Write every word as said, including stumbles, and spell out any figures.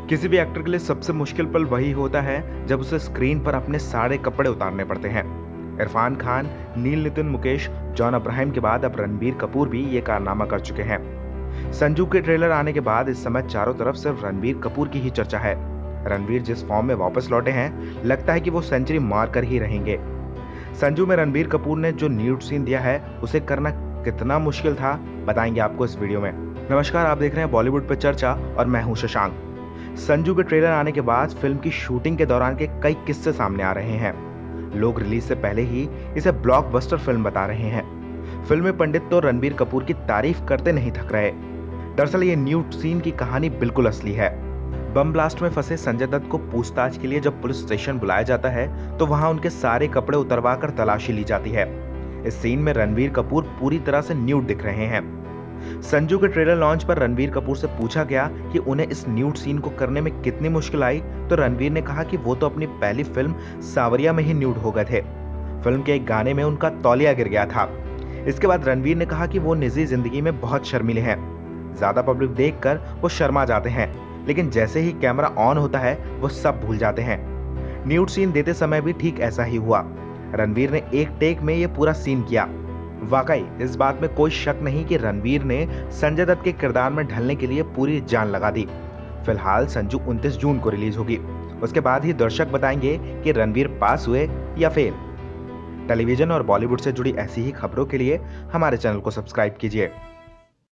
किसी भी एक्टर के लिए सबसे मुश्किल पल वही होता है जब उसे स्क्रीन पर अपने सारे कपड़े उतारने पड़ते हैं। इरफान खान, नील नितिन मुकेश, जॉन अब्राहम के बाद अब रणबीर कपूर भी ये कारनामा कर चुके हैं। संजू के ट्रेलर आने के बाद इस समय चारों तरफ सिर्फ रणबीर कपूर की ही चर्चा है। रणबीर जिस फॉर्म में वापस लौटे हैं, लगता है कि वो सेंचुरी मार कर ही रहेंगे। संजू में रणबीर कपूर ने जो न्यूड सीन दिया है, उसे करना कितना मुश्किल था, बताएंगे आपको इस वीडियो में। नमस्कार, आप देख रहे हैं बॉलीवुड पे चर्चा और मैं हूं शशांक। संजू के ट्रेलर आने के बाद फिल्म की शूटिंग के दौरान के कई किस्से सामने आ रहे हैं। लोग रिलीज से पहले ही इसे ब्लॉकबस्टर फिल्म बता रहे हैं। फिल्म में पंडित तो रणबीर कपूर की तारीफ करते नहीं थक रहे। दरअसल ये न्यूड सीन की कहानी बिल्कुल असली है। बम ब्लास्ट में फंसे संजय दत्त को पूछताछ के लिए जब पुलिस स्टेशन बुलाया जाता है, तो वहां उनके सारे कपड़े उतरवा कर तलाशी ली जाती है। इस सीन में रणबीर कपूर पूरी तरह से न्यूड दिख रहे हैं। संजू के ट्रेलर लॉन्च पर रणबीर कपूर से पूछा गया कि उन्हें इस न्यूड सीन को करने में कितनी मुश्किल आई, तो रणबीर ने कहा कि वो तो अपनी पहली फिल्म सावरिया में ही न्यूड हो गए थे। फिल्म के एक गाने में उनका तौलिया गिर गया था। इसके बाद रणबीर ने कहा कि वो निजी जिंदगी में बहुत शर्मीले हैं। ज्यादा पब्लिक देखकर वो शर्मा जाते हैं, लेकिन जैसे ही कैमरा ऑन होता है वो सब भूल जाते हैं। न्यूड सीन देते समय भी ठीक ऐसा ही हुआ। रणबीर ने एक टेक में ये पूरा सीन किया। वाकई इस बात में कोई शक नहीं कि रणबीर ने संजय दत्त के किरदार में ढलने के लिए पूरी जान लगा दी। फिलहाल संजू उनतीस जून को रिलीज होगी। उसके बाद ही दर्शक बताएंगे कि रणबीर पास हुए या फेल। टेलीविजन और बॉलीवुड से जुड़ी ऐसी ही खबरों के लिए हमारे चैनल को सब्सक्राइब कीजिए।